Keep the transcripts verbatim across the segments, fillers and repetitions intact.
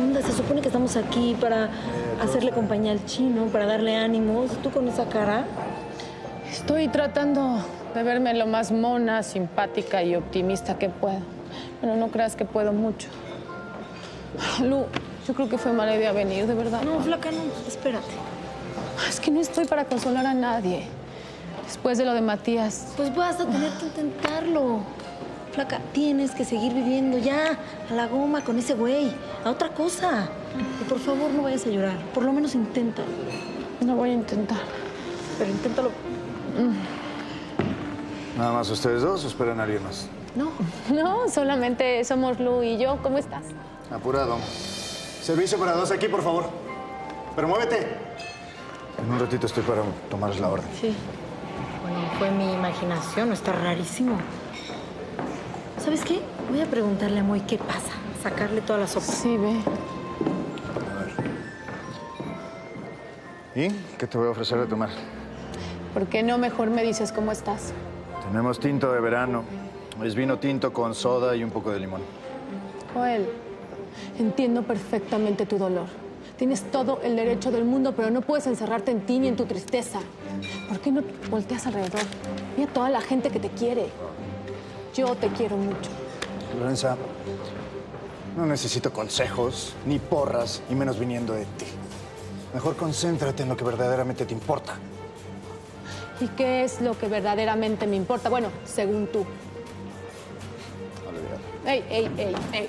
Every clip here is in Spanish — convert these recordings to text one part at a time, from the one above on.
onda? Se supone que estamos aquí para hacerle compañía al chino, para darle ánimos. ¿Tú con esa cara? Estoy tratando de verme lo más mona, simpática y optimista que puedo. Pero no creas que puedo mucho. Lu, yo creo que fue mala idea venir, de verdad. No, flaca, no. Espérate. Es que no estoy para consolar a nadie. Después de lo de Matías. Pues vas a tener que intentarlo. Flaca, tienes que seguir viviendo ya. A la goma con ese güey. A otra cosa. Y por favor, no vayas a llorar. Por lo menos intenta. No voy a intentar. Pero inténtalo. ¿Nada más ustedes dos o esperan a alguien más? No, no, solamente somos Lu y yo. ¿Cómo estás? Apurado. Servicio para dos aquí, por favor. Pero muévete. En un ratito estoy para tomaros la orden. Sí. Bueno, fue mi imaginación, está rarísimo. ¿Sabes qué? Voy a preguntarle a Moy qué pasa. Sacarle toda la sopa. Sí, ve. A ver. ¿Y qué te voy a ofrecer de tomar? ¿Por qué no mejor me dices cómo estás? Tenemos tinto de verano. Es vino tinto con soda y un poco de limón. Joel, entiendo perfectamente tu dolor. Tienes todo el derecho del mundo, pero no puedes encerrarte en ti ni en tu tristeza. ¿Por qué no volteas alrededor? Mira toda la gente que te quiere. Yo te quiero mucho. Lorenza, no necesito consejos, ni porras, y menos viniendo de ti. Mejor concéntrate en lo que verdaderamente te importa. ¿Y qué es lo que verdaderamente me importa? Bueno, según tú. Olvídalo. Ey, ey, ey, ey.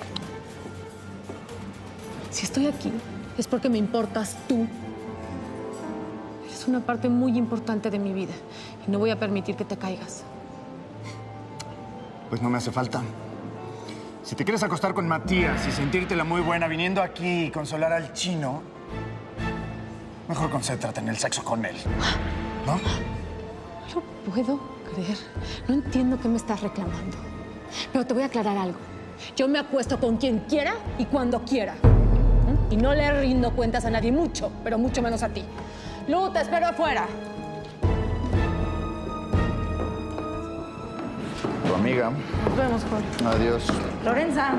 Si estoy aquí, es porque me importas tú. Eres una parte muy importante de mi vida y no voy a permitir que te caigas. Pues no me hace falta. Si te quieres acostar con Matías y sentírtela muy buena viniendo aquí y consolar al chino, mejor concéntrate en el sexo con él, ¿no? No puedo creer. No entiendo qué me estás reclamando. Pero te voy a aclarar algo. Yo me acuesto con quien quiera y cuando quiera. ¿Mm? Y no le rindo cuentas a nadie, mucho, pero mucho menos a ti. Lu, te espero afuera. Tu amiga. Nos vemos, Juan. Adiós. Lorenza.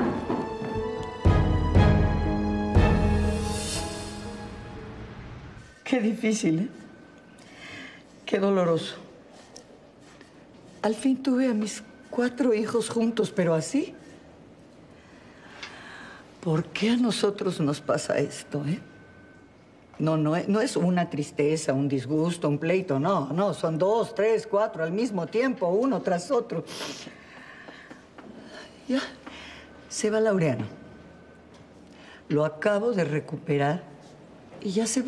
Qué difícil, ¿eh? Qué doloroso. Al fin tuve a mis cuatro hijos juntos, pero así. ¿Por qué a nosotros nos pasa esto, eh? No, no, no es una tristeza, un disgusto, un pleito, no, no. Son dos, tres, cuatro al mismo tiempo, uno tras otro. Ya, se va Laureano. Lo acabo de recuperar y ya se va.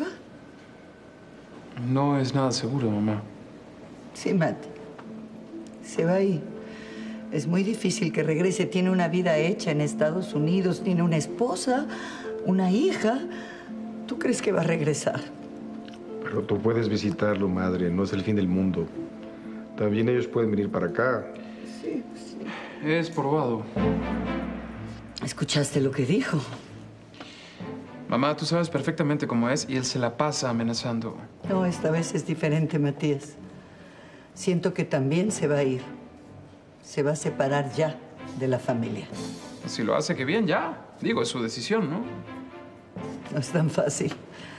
No es nada seguro, mamá. Sí, Mati. Se va ahí. Es muy difícil que regrese. Tiene una vida hecha en Estados Unidos. Tiene una esposa, una hija. ¿Tú crees que va a regresar? Pero tú puedes visitarlo, madre. No es el fin del mundo. También ellos pueden venir para acá. Sí, sí. Es probado. ¿Escuchaste lo que dijo? Mamá, tú sabes perfectamente cómo es y él se la pasa amenazando. No, esta vez es diferente, Matías. Siento que también se va a ir. Se va a separar ya de la familia. Si lo hace, qué bien, ya. Digo, es su decisión, ¿no? No es tan fácil.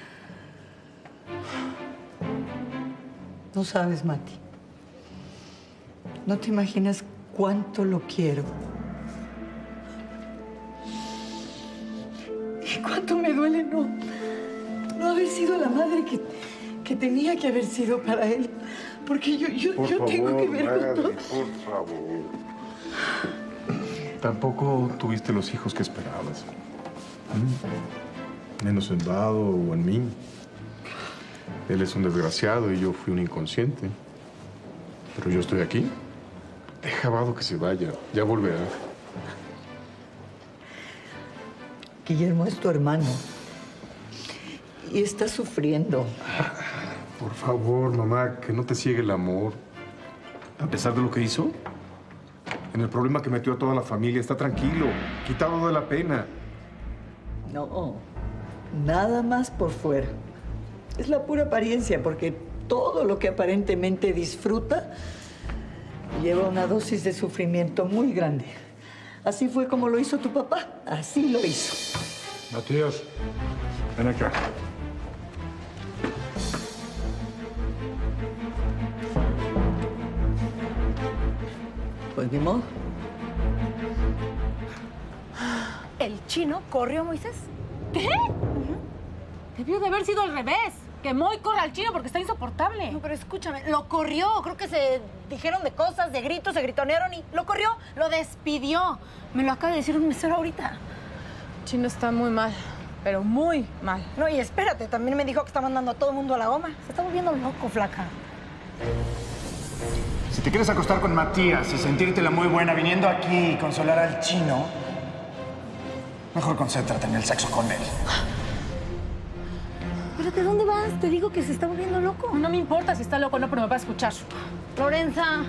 No sabes, Mati. No te imaginas cuánto lo quiero. Y cuánto me duele no, no haber sido la madre que, que tenía que haber sido para él. Porque yo, yo, Por yo favor, tengo que ver madre, con todo. por favor. Tampoco tuviste los hijos que esperabas. ¿Mm? Menos en Dado o en mí. Él es un desgraciado y yo fui un inconsciente. Pero yo estoy aquí. Deja a Vado que se vaya. Ya volverá. Guillermo es tu hermano. Y está sufriendo. Por favor, mamá, que no te ciegue el amor. A pesar de lo que hizo, en el problema que metió a toda la familia, está tranquilo, quitado de la pena. No, nada más por fuera. Es la pura apariencia, porque todo lo que aparentemente disfruta lleva una dosis de sufrimiento muy grande. Así fue como lo hizo tu papá. Así lo hizo. Matías, ven acá. Pues ni modo. ¿El chino corrió, Moisés? ¿Qué? Uh-huh. Debió de haber sido al revés. Que Moy corra al chino porque está insoportable. No, pero escúchame, lo corrió. Creo que se dijeron de cosas, de gritos, se gritonearon y lo corrió, lo despidió. Me lo acaba de decir un mesero ahorita. Chino está muy mal, pero muy mal. No, y espérate, también me dijo que está mandando a todo el mundo a la goma. Se está volviendo loco, flaca. Si te quieres acostar con Matías y sentírtela muy buena viniendo aquí y consolar al chino, mejor concéntrate en el sexo con él. ¿Pero de dónde vas? Te digo que se está volviendo loco. No me importa si está loco o no, pero me va a escuchar. Lorenza.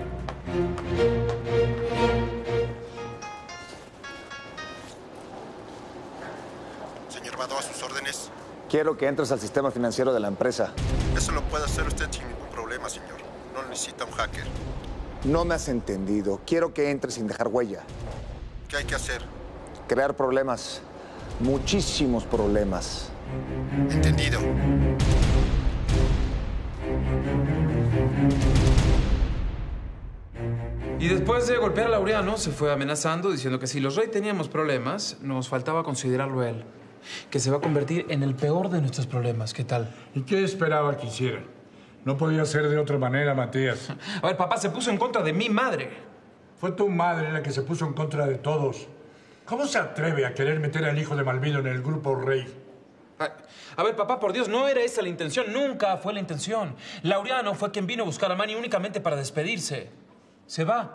Señor Vado, a sus órdenes. Quiero que entres al sistema financiero de la empresa. Eso lo puede hacer usted sin ningún problema, señor. No necesita un hacker. No me has entendido. Quiero que entres sin dejar huella. ¿Qué hay que hacer? Crear problemas. Muchísimos problemas. Entendido. Y después de golpear a Laureano, se fue amenazando, diciendo que si los Rey teníamos problemas, nos faltaba considerarlo a él. Que se va a convertir en el peor de nuestros problemas. ¿Qué tal? ¿Y qué esperaba que hiciera? No podía ser de otra manera, Matías. A ver, papá se puso en contra de mi madre. Fue tu madre la que se puso en contra de todos. ¿Cómo se atreve a querer meter al hijo de Malvino en el grupo Rey? A ver, papá, por Dios, no era esa la intención. Nunca fue la intención. Laureano fue quien vino a buscar a Manny únicamente para despedirse. Se va.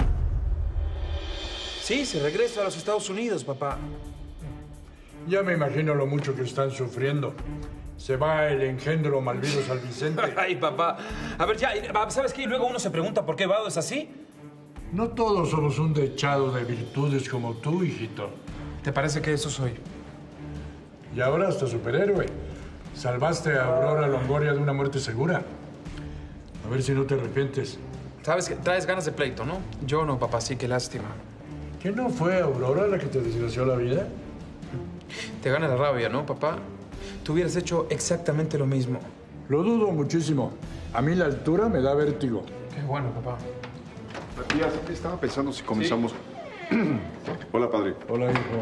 Sí, se regresa a los Estados Unidos, papá. Ya me imagino lo mucho que están sufriendo. Se va el engendro Malvino San Vicente. Ay, papá. A ver, ya, ¿sabes qué? Y luego uno se pregunta por qué Vado es así. No todos somos un dechado de virtudes como tú, hijito. ¿Te parece que eso soy? Y ahora hasta superhéroe. Salvaste a Aurora Longoria de una muerte segura. A ver si no te arrepientes. Sabes que traes ganas de pleito, ¿no? Yo no, papá, sí, qué lástima. ¿Qué no fue Aurora la que te desgració la vida? Te gana la rabia, ¿no, papá? Tú hubieras hecho exactamente lo mismo. Lo dudo muchísimo. A mí la altura me da vértigo. Qué bueno, papá. Matías, estaba pensando si comenzamos... ¿Sí? Hola, padre. Hola, hijo.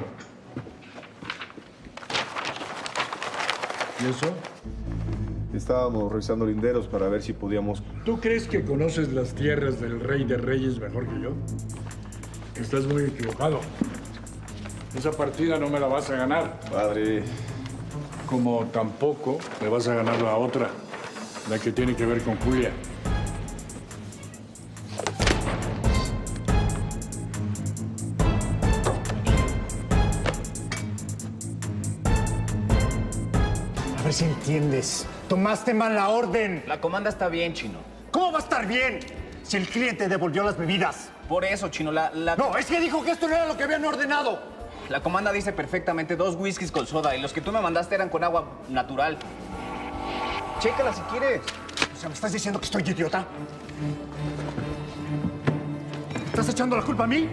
¿Y eso? Estábamos revisando linderos para ver si podíamos... ¿Tú crees que conoces las tierras del Rey de Reyes mejor que yo? Estás muy equivocado. Esa partida no me la vas a ganar. Padre... Como tampoco me vas a ganar la otra, la que tiene que ver con Julia. A ver si entiendes. Tomaste mal la orden. La comanda está bien, Chino. ¿Cómo va a estar bien si el cliente devolvió las bebidas? Por eso, Chino, la... la... No, es que dijo que esto no era lo que habían ordenado. La comanda dice perfectamente dos whiskies con soda y los que tú me mandaste eran con agua natural. Chécala si quieres. O sea, ¿me estás diciendo que estoy idiota? ¿Me estás echando la culpa a mí?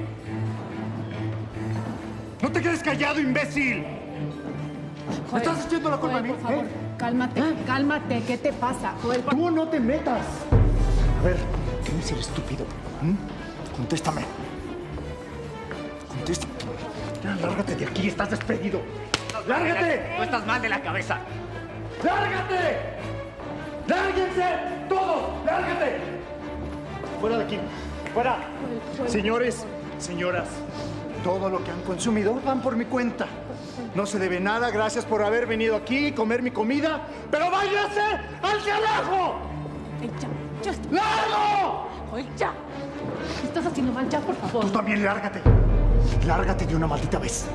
¡No te quedes callado, imbécil! ¿Me estás echando la culpa Joel, a mí? por favor, ¿Eh? cálmate, ¿Eh? cálmate. ¿Qué te pasa, Joel? Tú no te metas. A ver, ¿quién es el estúpido? ¿Mm? Contéstame. Contéstame. Ya, lárgate de aquí, estás despedido. ¡Lárgate! No estás mal de la cabeza. ¡Lárgate! ¡Lárguense! ¡Todos! ¡Lárgate! Fuera de aquí. ¡Fuera! Señores, señoras, todo lo que han consumido van por mi cuenta. No se debe nada, gracias por haber venido aquí y comer mi comida, pero váyanse al carajo. Ay, ya, ya está. ¡Largo! Joel, ya. ¿Qué estás haciendo mal? Ya, por favor. Tú también lárgate. Lárgate de una maldita vez.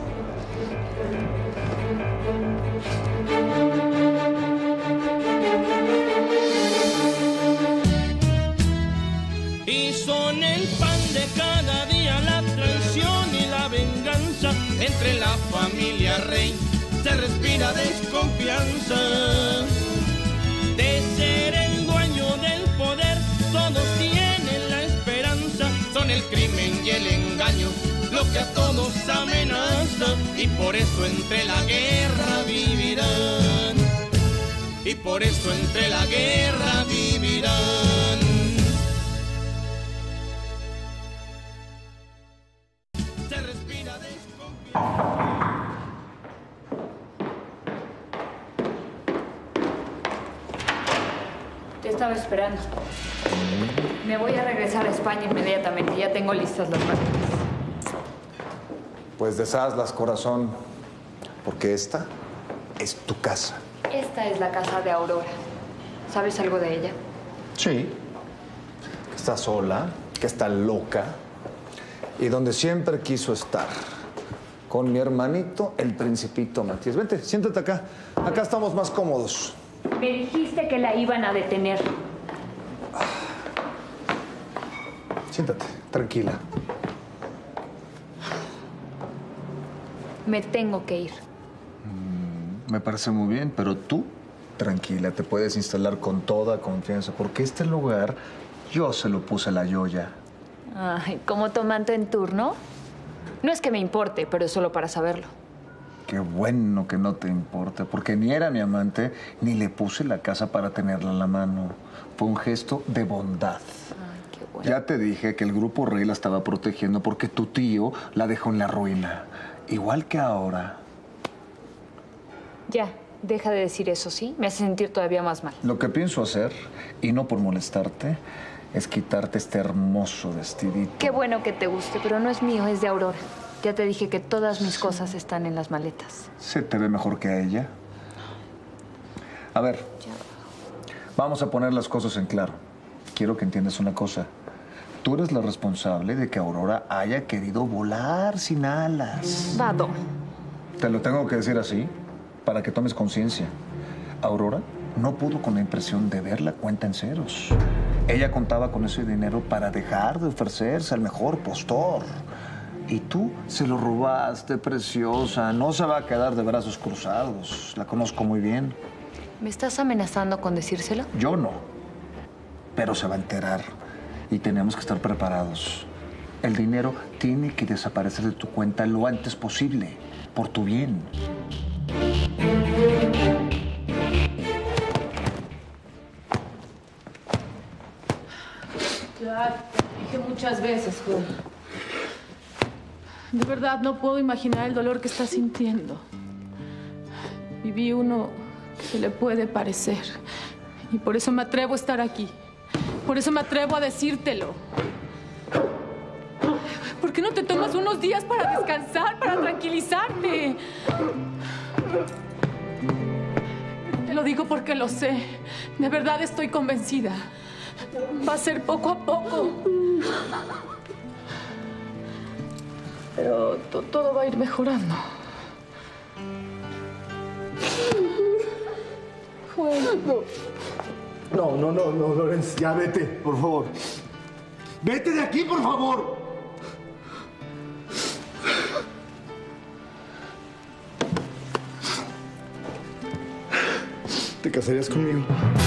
Y son el pan de cada día, la traición y la venganza. Entre la familia Rey se respira desconfianza. De ser el dueño del poder, todos tienen la esperanza. Son el crimen y el engaño lo que a todos amenaza. Y por eso entre la guerra por eso entre la guerra vivirán. Se respira desconfianza. Te estaba esperando. Me voy a regresar a España inmediatamente. Ya tengo listas las maletas. Pues deshazlas, corazón, porque esta es tu casa. Esta es la casa de Aurora. ¿Sabes algo de ella? Sí. Que está sola, que está loca y donde siempre quiso estar. Con mi hermanito, el Principito Matías. Vente, siéntate acá. Acá estamos más cómodos. Me dijiste que la iban a detener. Siéntate, tranquila. Me tengo que ir. Me parece muy bien, pero tú, tranquila, te puedes instalar con toda confianza, porque este lugar yo se lo puse a la Yoya. Ay, ¿como tomante en turno? No es que me importe, pero es solo para saberlo. Qué bueno que no te importe, porque ni era mi amante, ni le puse la casa para tenerla en la mano. Fue un gesto de bondad. Ay, qué bueno. Ya te dije que el Grupo Rey la estaba protegiendo porque tu tío la dejó en la ruina. Igual que ahora. Ya, deja de decir eso, ¿sí? Me hace sentir todavía más mal. Lo que pienso hacer, y no por molestarte, es quitarte este hermoso vestidito. Qué bueno que te guste, pero no es mío, es de Aurora. Ya te dije que todas mis cosas están en las maletas. ¿Se te ve mejor que a ella? A ver, vamos a poner las cosas en claro. Quiero que entiendas una cosa. Tú eres la responsable de que Aurora haya querido volar sin alas. Vado. Te lo tengo que decir así, para que tomes conciencia. Aurora no pudo con la impresión de ver la cuenta en ceros. Ella contaba con ese dinero para dejar de ofrecerse al mejor postor. Y tú se lo robaste, preciosa. No se va a quedar de brazos cruzados. La conozco muy bien. ¿Me estás amenazando con decírselo? Yo no. Pero se va a enterar. Y tenemos que estar preparados. El dinero tiene que desaparecer de tu cuenta lo antes posible. Por tu bien. Ya te dije muchas veces, Juan. De verdad no puedo imaginar el dolor que estás sintiendo. Viví uno que se le puede parecer. Y por eso me atrevo a estar aquí. Por eso me atrevo a decírtelo. ¿Por qué no te tomas unos días para descansar, para tranquilizarte? Te lo digo porque lo sé. De verdad estoy convencida. Va a ser poco a poco. Pero to- todo va a ir mejorando. No, no, no, no, no, Lorenz, ya vete, por favor. Vete de aquí, por favor. ¿Te casarías conmigo?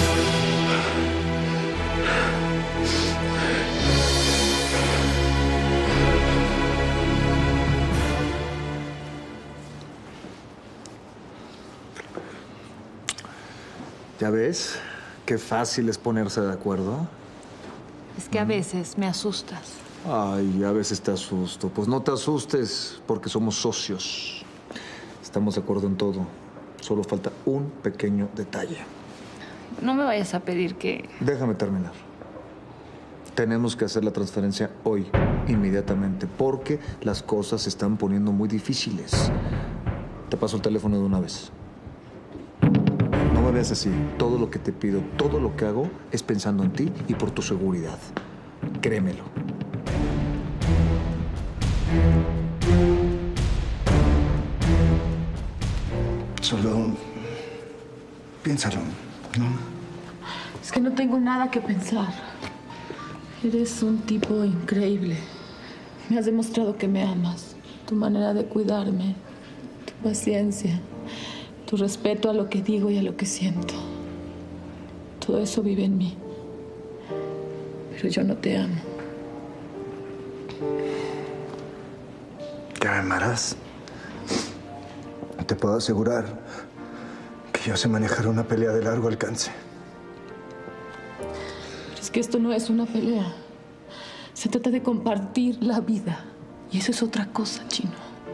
¿Ya ves? Qué fácil es ponerse de acuerdo. Es que a veces me asustas. Ay, a veces te asusto. Pues no te asustes, porque somos socios. Estamos de acuerdo en todo. Solo falta un pequeño detalle. No me vayas a pedir que... Déjame terminar. Tenemos que hacer la transferencia hoy, inmediatamente, porque las cosas se están poniendo muy difíciles. Te paso el teléfono de una vez. No me veas así. Todo lo que te pido, todo lo que hago es pensando en ti y por tu seguridad. Créemelo. Solo piénsalo, ¿no? Es que no tengo nada que pensar. Eres un tipo increíble. Me has demostrado que me amas. Tu manera de cuidarme, tu paciencia, tu respeto a lo que digo y a lo que siento. Todo eso vive en mí. Pero yo no te amo. Ya me amarás. Te puedo asegurar que yo sé manejar una pelea de largo alcance. Pero es que esto no es una pelea. Se trata de compartir la vida. Y eso es otra cosa, Chino.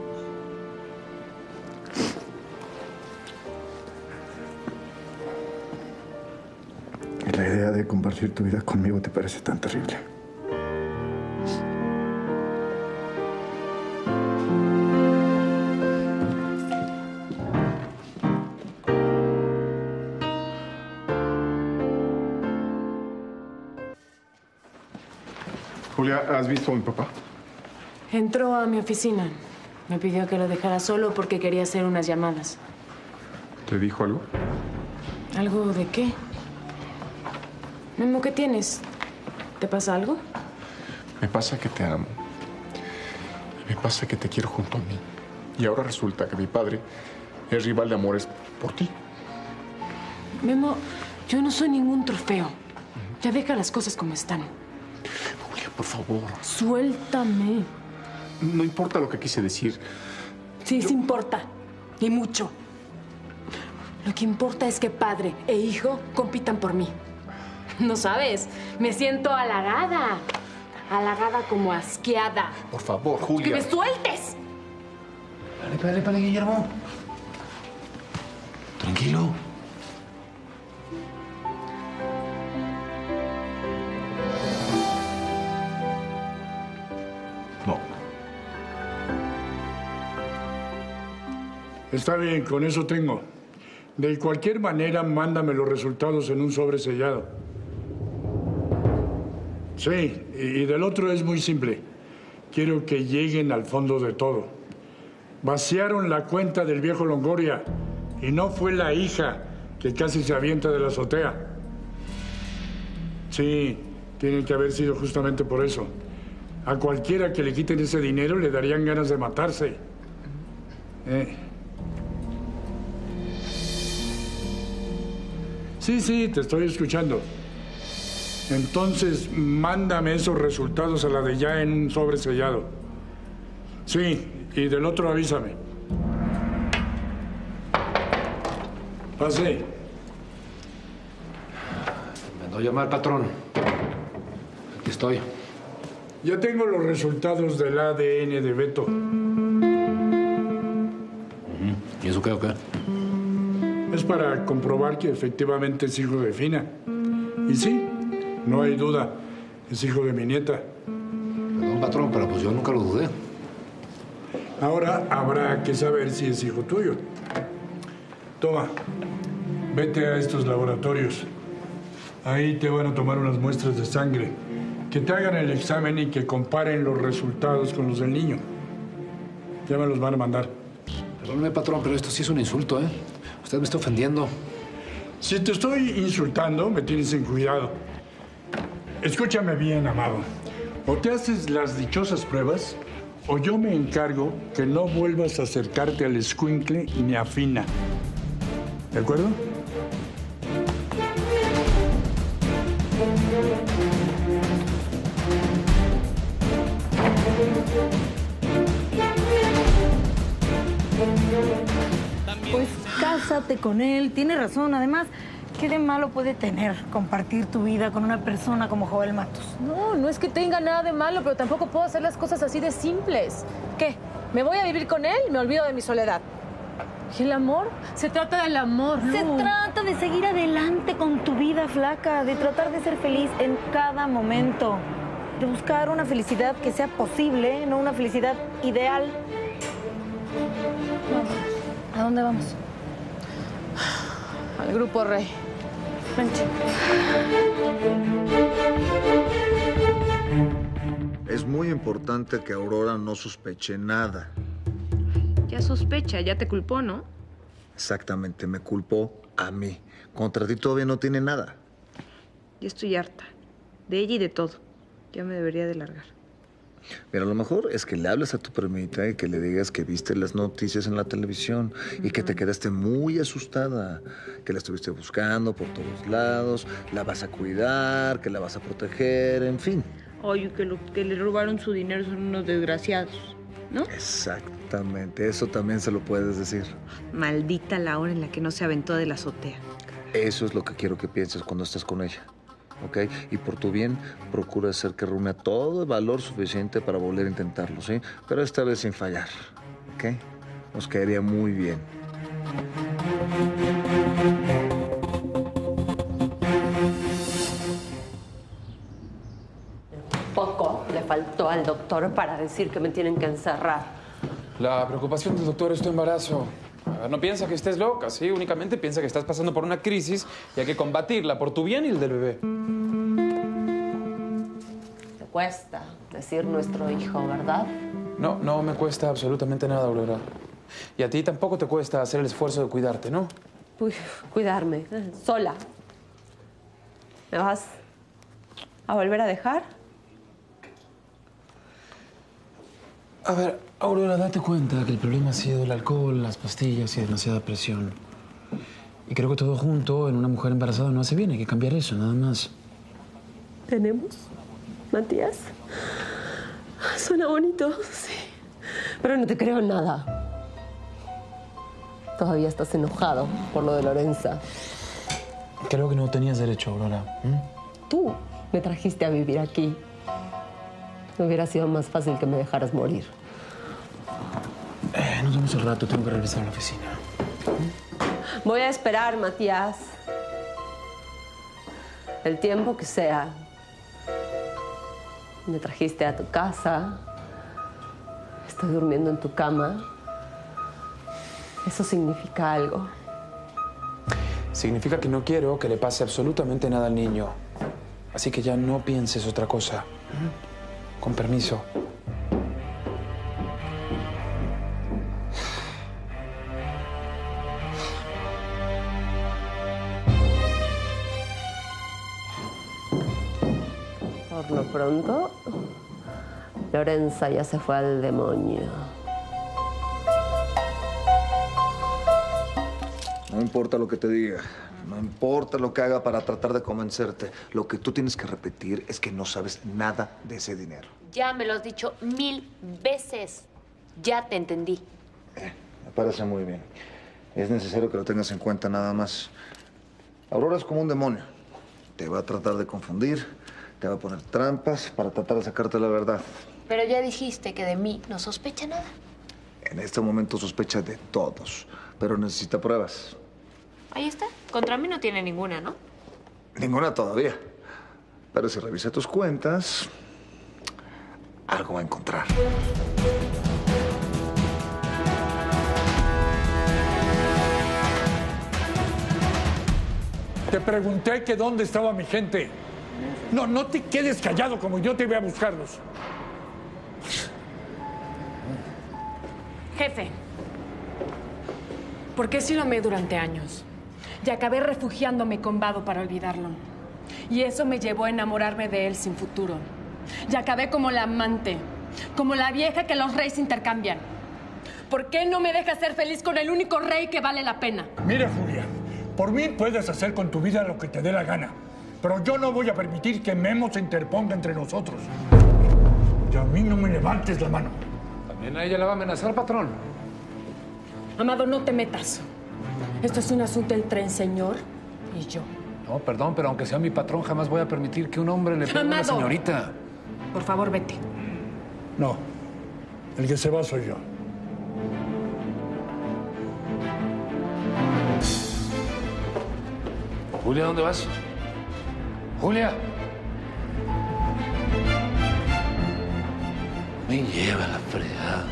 Y la idea de compartir tu vida conmigo te parece tan terrible. Julia, ¿has visto a mi papá? Entró a mi oficina. Me pidió que lo dejara solo porque quería hacer unas llamadas. ¿Te dijo algo? ¿Algo de qué? Memo, ¿qué tienes? ¿Te pasa algo? Me pasa que te amo. Me pasa que te quiero junto a mí. Y ahora resulta que mi padre es rival de amores por ti. Memo, yo no soy ningún trofeo. Ya deja las cosas como están. Julia, por favor. Suéltame. No importa lo que quise decir. Sí, yo... sí importa. Y mucho. Lo que importa es que padre e hijo compitan por mí. No sabes, me siento halagada. Halagada como asqueada. Por favor, Julia. ¡Que me sueltes! Dale, dale, dale, Guillermo. Tranquilo. No. Está bien, con eso tengo. De cualquier manera, mándame los resultados en un sobre sellado. Sí, y del otro es muy simple. Quiero que lleguen al fondo de todo. Vaciaron la cuenta del viejo Longoria y no fue la hija que casi se avienta de la azotea. Sí, tiene que haber sido justamente por eso. A cualquiera que le quiten ese dinero le darían ganas de matarse. Eh. Sí, sí, te estoy escuchando. Entonces, mándame esos resultados a la de ya en un sobre sellado. Sí, y del otro avísame. Pase. Mandó a llamar, patrón. Aquí estoy. Ya tengo los resultados del A D N de Beto. ¿Y eso qué o qué? Es para comprobar que efectivamente es hijo de Fina. Y sí, no hay duda, es hijo de mi nieta. Perdón, patrón, pero pues yo nunca lo dudé. Ahora habrá que saber si es hijo tuyo. Toma, vete a estos laboratorios. Ahí te van a tomar unas muestras de sangre. Que te hagan el examen y que comparen los resultados con los del niño. Ya me los van a mandar. Perdóneme, patrón, pero esto sí es un insulto, ¿eh? Usted me está ofendiendo. Si te estoy insultando, me tienes en cuidado. Escúchame bien, amado. O te haces las dichosas pruebas, o yo me encargo que no vuelvas a acercarte al escuincle ni a Fina. ¿De acuerdo? Pues cásate con él, tiene razón. Además, ¿qué de malo puede tener compartir tu vida con una persona como Joel Matos? No, no es que tenga nada de malo, pero tampoco puedo hacer las cosas así de simples. ¿Qué? ¿Me voy a vivir con él y me olvido de mi soledad? ¿Y el amor? Se trata del amor, ¿no? Se trata de seguir adelante con tu vida, flaca, de tratar de ser feliz en cada momento, de buscar una felicidad que sea posible, no una felicidad ideal. ¿A dónde vamos? Al Grupo Rey. Vente. Es muy importante que Aurora no sospeche nada. Ya sospecha, ya te culpó, ¿no? Exactamente, me culpó a mí. Contra ti todavía no tiene nada. Ya estoy harta. De ella y de todo. Ya me debería de largar. Mira, lo mejor es que le hables a tu primita y que le digas que viste las noticias en la televisión uh-huh. y que te quedaste muy asustada, que la estuviste buscando por todos lados, la vas a cuidar, que la vas a proteger, en fin. Oye, que, lo, que le robaron su dinero son unos desgraciados. ¿no? Exactamente, eso también se lo puedes decir. Maldita la hora en la que no se aventó de la azotea. Eso es lo que quiero que pienses cuando estés con ella, ¿ok? Y por tu bien, procura hacer que reúna todo el valor suficiente para volver a intentarlo, ¿sí? Pero esta vez sin fallar, ¿ok? Nos caería muy bien. Poco le faltó al doctor para decir que me tienen que encerrar. La preocupación del doctor es tu embarazo. A ver, no piensa que estés loca, ¿sí? Únicamente piensa que estás pasando por una crisis y hay que combatirla por tu bien y el del bebé. Te cuesta decir nuestro hijo, ¿verdad? No, no me cuesta absolutamente nada, Aurora. Y a ti tampoco te cuesta hacer el esfuerzo de cuidarte, ¿no? Uy, cuidarme, sola. ¿Me vas a volver a dejar? A ver, Aurora, date cuenta que el problema ha sido el alcohol, las pastillas y demasiada presión. Y creo que todo junto en una mujer embarazada no hace bien. Hay que cambiar eso, nada más. ¿Tenemos, Matías? Suena bonito, sí. Pero no te creo nada. Todavía estás enojado por lo de Lorenza. Creo que no tenías derecho, Aurora. ¿Mm? Tú me trajiste a vivir aquí. Hubiera sido más fácil que me dejaras morir. Eh, nos vemos al rato. Tengo que regresar a la oficina. Voy a esperar, Matías. El tiempo que sea. Me trajiste a tu casa. Estoy durmiendo en tu cama. Eso significa algo. Significa que no quiero que le pase absolutamente nada al niño. Así que ya no pienses otra cosa. Con permiso. Por lo pronto, Lorenza ya se fue al demonio. No importa lo que te diga, no importa lo que haga para tratar de convencerte. Lo que tú tienes que repetir es que no sabes nada de ese dinero. Ya me lo has dicho mil veces. Ya te entendí. Eh, me parece muy bien. Es necesario que lo tengas en cuenta nada más. Aurora es como un demonio. Te va a tratar de confundir, te va a poner trampas para tratar de sacarte la verdad. Pero ya dijiste que de mí no sospecha nada. En este momento sospecha de todos, pero necesita pruebas. Ahí está. Contra mí no tiene ninguna, ¿no? Ninguna todavía. Pero si revisa tus cuentas, algo va a encontrar. Te pregunté que dónde estaba mi gente. No, no te quedes callado como yo te voy a buscarlos. Jefe, ¿por qué sí lo amé durante años? Y acabé refugiándome con Vado para olvidarlo. Y eso me llevó a enamorarme de él sin futuro. Y acabé como la amante, como la vieja que los reyes intercambian. ¿Por qué no me dejas ser feliz con el único rey que vale la pena? Mira, Julia, por mí puedes hacer con tu vida lo que te dé la gana. Pero yo no voy a permitir que Memo se interponga entre nosotros. Y a mí no me levantes la mano. ¿También a ella la va a amenazar, patrón? Amado, no te metas. Esto es un asunto entre el señor y yo. No, perdón, pero aunque sea mi patrón, jamás voy a permitir que un hombre le pegue a una Amado. señorita. Por favor, vete. No, el que se va soy yo. Julia, ¿dónde vas? Julia. Me lleva la fregada.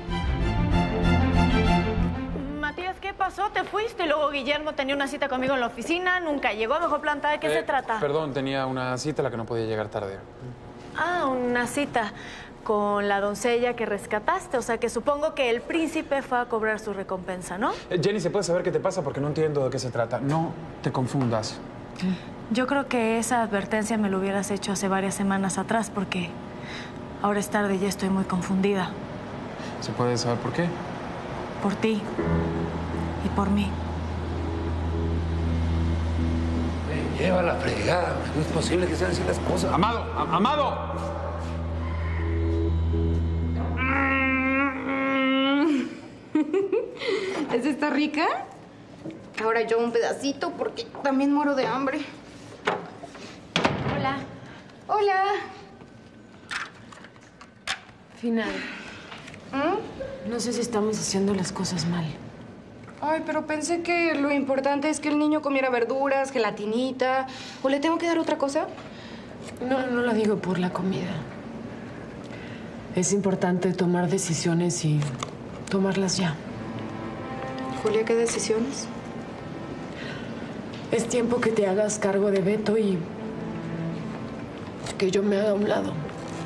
Matías, ¿qué pasó? ¿Te fuiste? Y luego Guillermo tenía una cita conmigo en la oficina, nunca llegó, mejor planta. ¿De qué Eh, se trata? Perdón, tenía una cita a la que no podía llegar tarde. Ah, una cita con la doncella que rescataste. O sea, que supongo que el príncipe fue a cobrar su recompensa, ¿no? Eh, Jenny, ¿se puede saber qué te pasa? Porque no entiendo de qué se trata. No te confundas. Yo creo que esa advertencia me lo hubieras hecho hace varias semanas atrás, porque ahora es tarde y ya estoy muy confundida. ¿Se puede saber por qué? Por ti y por mí. Me lleva la fregada. No es posible que sean así las cosas. ¡Amado! A- ¡Amado! ¿Esa está rica? Ahora yo un pedacito porque también muero de hambre. Hola. Hola. Final. ¿Mm? No sé si estamos haciendo las cosas mal. Ay, pero pensé que lo importante es que el niño comiera verduras, gelatinita. ¿O le tengo que dar otra cosa? No, no lo digo por la comida. Es importante tomar decisiones y tomarlas ya. Julia, ¿qué decisiones? Es tiempo que te hagas cargo de Beto y que yo me haga a un lado.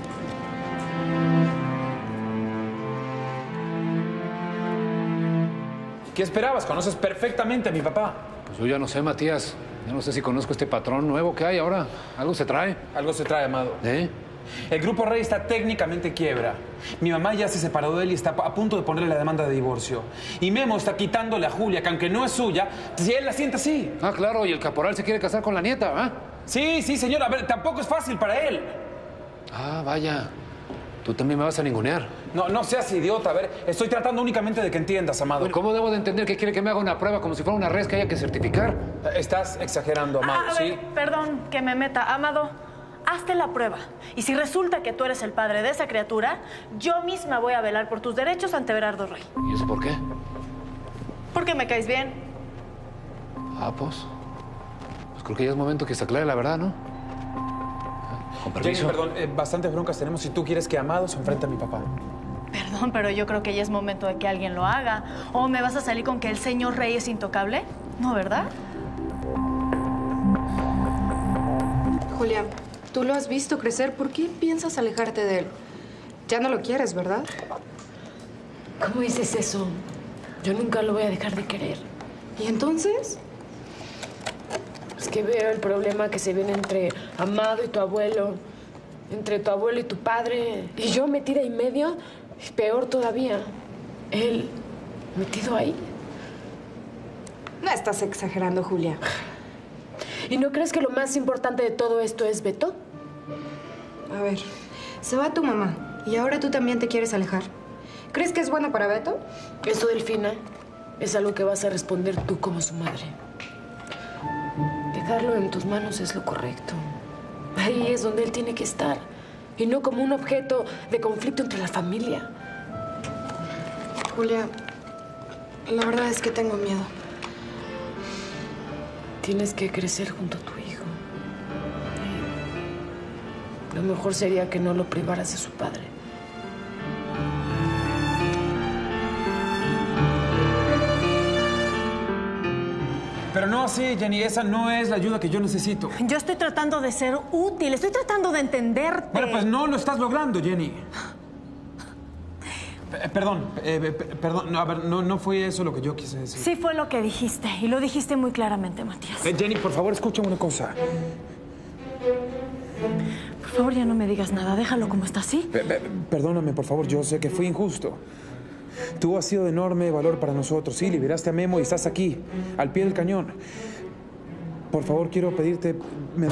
¿Qué esperabas? Conoces perfectamente a mi papá. Pues yo ya no sé, Matías. Ya no sé si conozco este patrón nuevo que hay ahora. ¿Algo se trae? Algo se trae, Amado. ¿Eh? El Grupo Rey está técnicamente en quiebra. Mi mamá ya se separó de él y está a punto de ponerle la demanda de divorcio. Y Memo está quitándole a Julia, que aunque no es suya, si él la siente así. Ah, claro, y el caporal se quiere casar con la nieta, ¿ah? Sí, sí, señor. A ver, tampoco es fácil para él. Ah, vaya. Tú también me vas a ningunear. No, no seas idiota. A ver, estoy tratando únicamente de que entiendas, Amado. Bueno, ¿cómo debo de entender que quiere que me haga una prueba como si fuera una res que haya que certificar? Estás exagerando, Amado, a ¿sí? ver, perdón que me meta. Amado, hazte la prueba. Y si resulta que tú eres el padre de esa criatura, yo misma voy a velar por tus derechos ante Berardo Rey. ¿Y eso por qué? Porque me caes bien. Ah, pues. Pues creo que ya es momento que se aclare la verdad, ¿no? Con permiso. Jenny, perdón, eh, bastantes broncas tenemos si tú quieres que Amado se enfrente a mi papá. Perdón, pero yo creo que ya es momento de que alguien lo haga. ¿O me vas a salir con que el señor Rey es intocable? No, ¿verdad? Julia, tú lo has visto crecer. ¿Por qué piensas alejarte de él? Ya no lo quieres, ¿verdad? ¿Cómo dices eso? Yo nunca lo voy a dejar de querer. ¿Y entonces? Es que veo el problema que se viene entre Amado y tu abuelo, entre tu abuelo y tu padre. Y yo metida en medio, peor todavía. Él metido ahí. No estás exagerando, Julia. ¿Y no crees que lo más importante de todo esto es Beto? A ver, se va tu mamá y ahora tú también te quieres alejar. ¿Crees que es bueno para Beto? Eso, Delfina, es algo que vas a responder tú como su madre. Dejarlo en tus manos es lo correcto. Ahí es donde él tiene que estar. Y no como un objeto de conflicto entre la familia. Julia, la verdad es que tengo miedo. Tienes que crecer junto a tu hijo. Y lo mejor sería que no lo privaras de su padre. Pero no así, Jenny. Esa no es la ayuda que yo necesito. Yo estoy tratando de ser útil. Estoy tratando de entenderte. Bueno, pues no lo estás logrando, Jenny. P- perdón, eh, p- perdón. No, a ver, no, no fue eso lo que yo quise decir. Sí fue lo que dijiste. Y lo dijiste muy claramente, Matías. Eh, Jenny, por favor, escúchame una cosa. Por favor, ya no me digas nada. Déjalo como está, ¿sí? P- p- perdóname, por favor. Yo sé que fui injusto. Tú has sido de enorme valor para nosotros. Sí, liberaste a Memo y estás aquí, al pie del cañón. Por favor, quiero pedirte... me-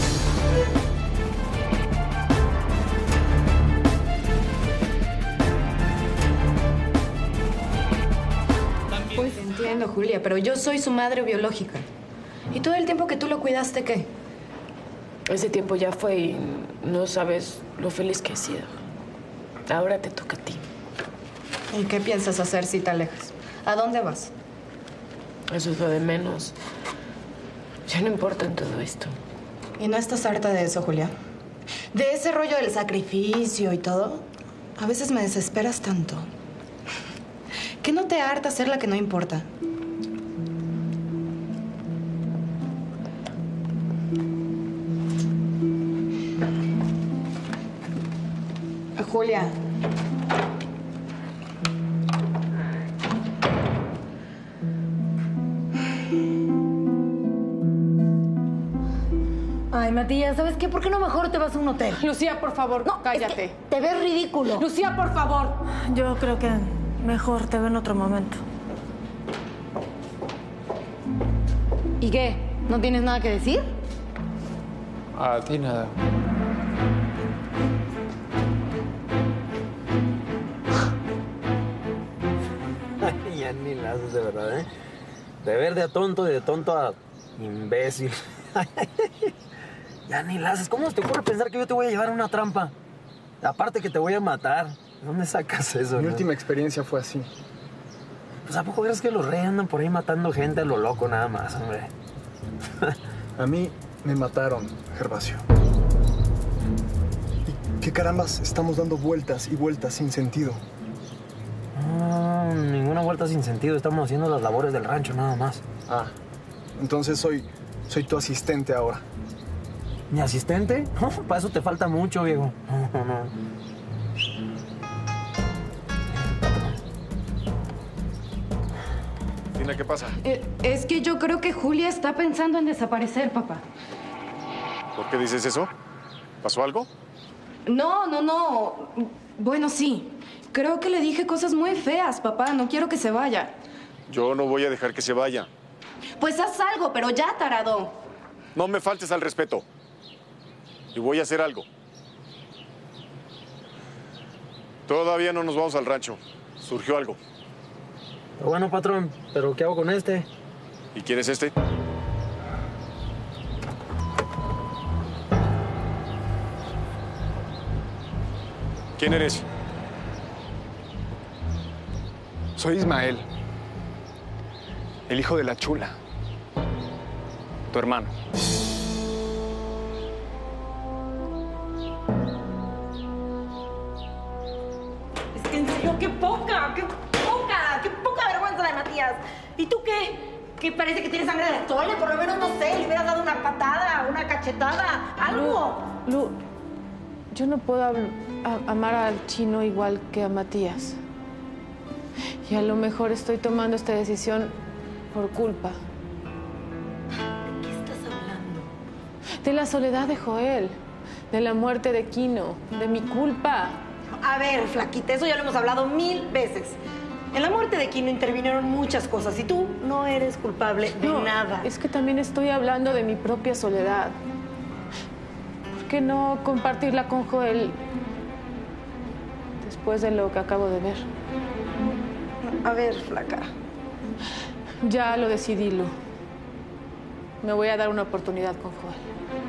Pues entiendo, Julia, pero yo soy su madre biológica. ¿Y todo el tiempo que tú lo cuidaste, qué? Ese tiempo ya fue y no sabes lo feliz que he sido. Ahora te toca a ti. ¿Y qué piensas hacer si te alejas? ¿A dónde vas? Eso es lo de menos. Ya no importa en todo esto. ¿Y no estás harta de eso, Julia? De ese rollo del sacrificio y todo. A veces me desesperas tanto. ¿Qué no te harta ser la que no importa? Julia. Ay, Matías, ¿sabes qué? ¿Por qué no mejor te vas a un hotel? Lucía, por favor, no, cállate. Es que te ves ridículo. Lucía, por favor. Yo creo que mejor te veo en otro momento. ¿Y qué? ¿No tienes nada que decir? A ti nada. Ya ni la haces de verdad, ¿eh? De verde a tonto y de tonto a imbécil. Ya ni la haces. ¿Cómo te ocurre pensar que yo te voy a llevar a una trampa? Aparte que te voy a matar. ¿De dónde sacas eso? Mi no? última experiencia fue así. Pues ¿a poco crees que los reyes andan por ahí matando gente a lo loco nada más, hombre? A mí me mataron, Gervasio. ¿Y qué carambas estamos dando vueltas y vueltas sin sentido? No, ninguna vuelta sin sentido. Estamos haciendo las labores del rancho nada más. Ah, entonces soy, soy tu asistente ahora. ¿Mi asistente? No, para eso te falta mucho, viejo. No, no. Tina, ¿qué pasa? Eh, es que yo creo que Julia está pensando en desaparecer, papá. ¿Por qué dices eso? ¿Pasó algo? No, no, no. Bueno, sí. Creo que le dije cosas muy feas, papá. No quiero que se vaya. Yo no voy a dejar que se vaya. Pues haz algo, pero ya, tarado. No me faltes al respeto. Y voy a hacer algo. Todavía no nos vamos al rancho. Surgió algo. Bueno, patrón, ¿pero qué hago con este? ¿Y quién es este? ¿Quién eres? Soy Ismael, el hijo de la chula, tu hermano. Es que en serio, qué poca, qué poca, qué poca vergüenza de Matías. ¿Y tú qué? ¿Qué parece que tienes sangre de atole? Por lo menos, no sé, le hubieras dado una patada, una cachetada, algo. Lu, Lu, yo no puedo a, amar al chino igual que a Matías. Y a lo mejor estoy tomando esta decisión por culpa. ¿De qué estás hablando? De la soledad de Joel, de la muerte de Quino, de mi culpa. A ver, flaquita, eso ya lo hemos hablado mil veces. En la muerte de Quino intervinieron muchas cosas y tú no eres culpable de No, nada. Es que también estoy hablando de mi propia soledad. ¿Por qué no compartirla con Joel después de lo que acabo de ver? A ver, flaca. Ya lo decidí, Lu. Me voy a dar una oportunidad con Joel.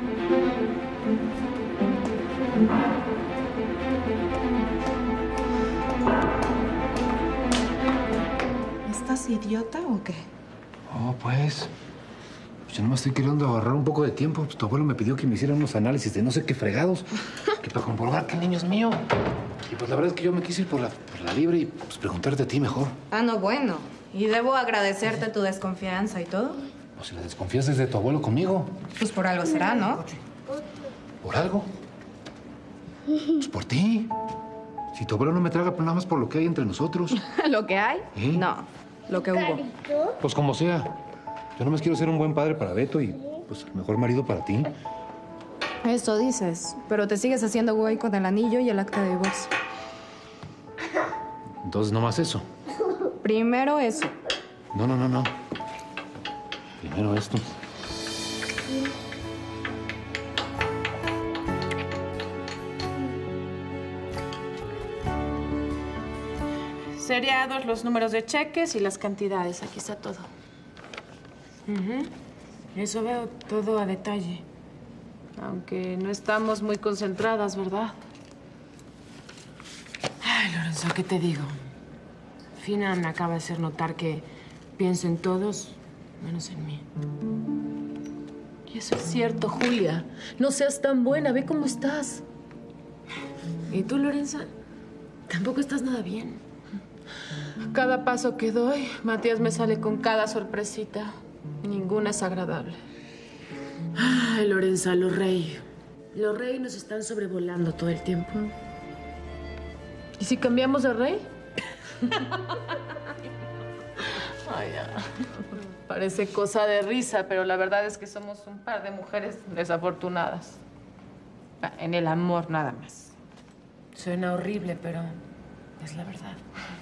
¿Estás idiota o qué? Oh, pues. Pues yo nomás estoy queriendo ahorrar un poco de tiempo. Pues tu abuelo me pidió que me hiciera unos análisis de no sé qué fregados. Que para comprobar que el niño es mío. Y pues la verdad es que yo me quise ir por la, por la libre y pues preguntarte a ti mejor. Ah, no, bueno. Y debo agradecerte tu desconfianza y todo. Pues si la desconfianza es de tu abuelo conmigo. Pues por algo será, ¿no? ¿Por algo? Pues por ti. Si tu abuelo no me traga, pues nada más por lo que hay entre nosotros. ¿Lo que hay? ¿Eh? No, lo que hubo. Pues como sea. Yo nomás quiero ser un buen padre para Beto y pues el mejor marido para ti. Eso dices, pero te sigues haciendo güey con el anillo y el acta de divorcio. Entonces nomás eso. Primero eso. No, no, no, no. Primero esto. Seriados los números de cheques y las cantidades. Aquí está todo. Ujú. Eso veo todo a detalle. Aunque no estamos muy concentradas, ¿verdad? Ay, Lorenzo, ¿qué te digo? Fina me acaba de hacer notar que pienso en todos, menos en mí. Y eso es cierto, Julia. No seas tan buena. Ve cómo estás. ¿Y tú, Lorenza? Tampoco estás nada bien. Cada paso que doy, Matías me sale con cada sorpresita. Ninguna es agradable. Ay, Lorenza, los rey. Los rey nos están sobrevolando todo el tiempo. ¿Y si cambiamos de rey? Ay, ya. Parece cosa de risa, pero la verdad es que somos un par de mujeres desafortunadas. En el amor, nada más. Suena horrible, pero es la verdad.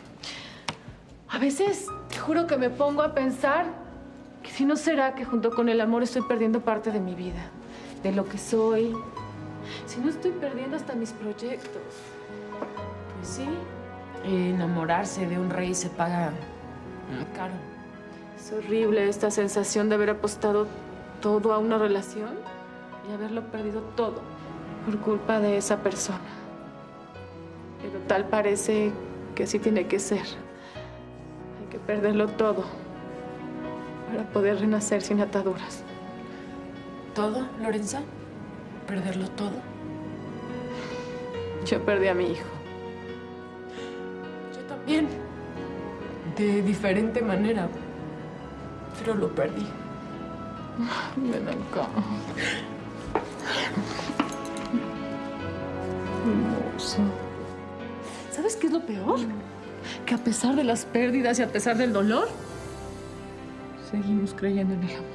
A veces te juro que me pongo a pensar que si no será que junto con el amor estoy perdiendo parte de mi vida, de lo que soy. Si no estoy perdiendo hasta mis proyectos. Pues sí, enamorarse de un rey se paga caro. Es horrible esta sensación de haber apostado todo a una relación y haberlo perdido todo por culpa de esa persona. Pero tal parece que así tiene que ser. Hay que perderlo todo para poder renacer sin ataduras. ¿Todo, Lorenza? ¿Perderlo todo? Yo perdí a mi hijo. Yo también. De diferente manera. Pero lo perdí. Ven acá. Hermoso. ¿Sabes qué es lo peor? Que a pesar de las pérdidas y a pesar del dolor, seguimos creyendo en el amor.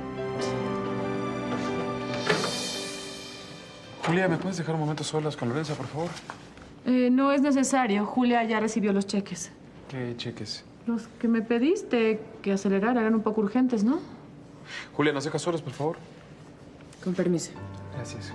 Julia, ¿me puedes dejar un momento solas con Lorenza, por favor? Eh, no es necesario. Julia ya recibió los cheques. ¿Qué cheques? Los que me pediste que acelerara eran un poco urgentes, ¿no? Julia, ¿nos dejas solas, por favor? Con permiso. Gracias.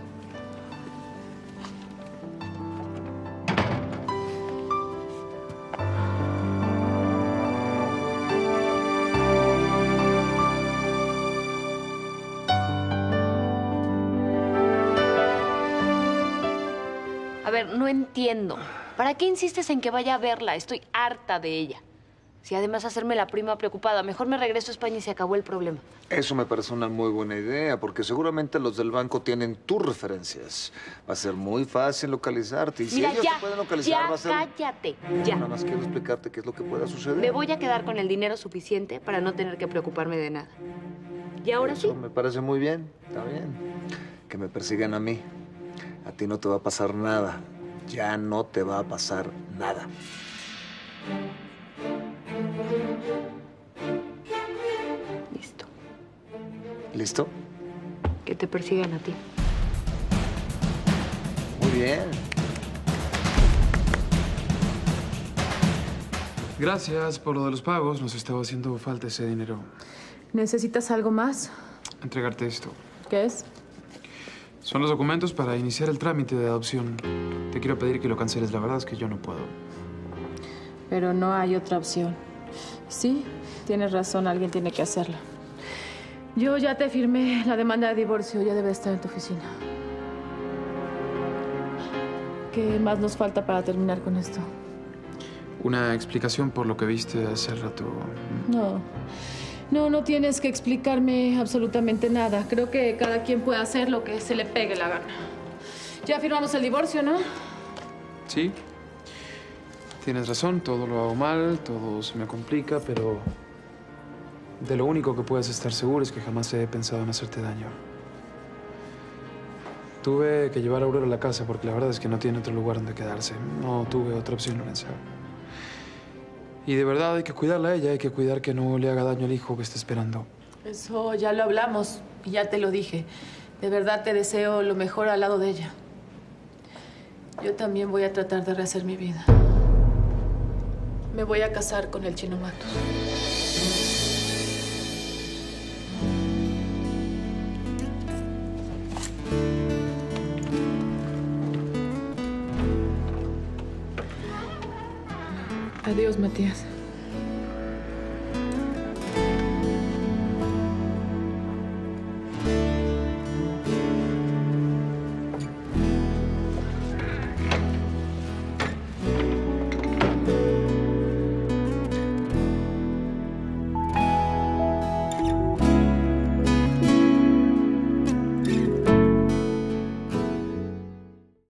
A ver, no entiendo. ¿Para qué insistes en que vaya a verla? Estoy harta de ella. Si además hacerme la prima preocupada, mejor me regreso a España y se acabó el problema. Eso me parece una muy buena idea, porque seguramente los del banco tienen tus referencias. Va a ser muy fácil localizarte. Y si Mira, ellos ya, te pueden localizar, ya, va a ser... cállate, ya. Nada más quiero explicarte qué es lo que pueda suceder. Me voy a quedar con el dinero suficiente para no tener que preocuparme de nada. Y ahora Eso sí. me parece muy bien, está bien. Que me persigan a mí. A ti no te va a pasar nada. Ya no te va a pasar nada. Listo. ¿Listo? Que te persigan a ti. Muy bien. Gracias por lo de los pagos. Nos estaba haciendo falta ese dinero. ¿Necesitas algo más? Entregarte esto. ¿Qué es? Son los documentos para iniciar el trámite de adopción. Te quiero pedir que lo canceles. La verdad es que yo no puedo. Pero no hay otra opción. Sí, tienes razón. Alguien tiene que hacerlo. Yo ya te firmé la demanda de divorcio. Ya debe estar en tu oficina. ¿Qué más nos falta para terminar con esto? Una explicación por lo que viste hace rato. No. No, no tienes que explicarme absolutamente nada. Creo que cada quien puede hacer lo que se le pegue la gana. Ya firmamos el divorcio, ¿no? Sí. Tienes razón, todo lo hago mal, todo se me complica, pero de lo único que puedes estar seguro es que jamás he pensado en hacerte daño. Tuve que llevar a Aurora a la casa porque la verdad es que no tiene otro lugar donde quedarse. No tuve otra opción, Lorenza. Y de verdad hay que cuidarla a ella, hay que cuidar que no le haga daño al hijo que está esperando. Eso ya lo hablamos y ya te lo dije. De verdad te deseo lo mejor al lado de ella. Yo también voy a tratar de rehacer mi vida. Me voy a casar con el Chino Matos. Adiós, Matías.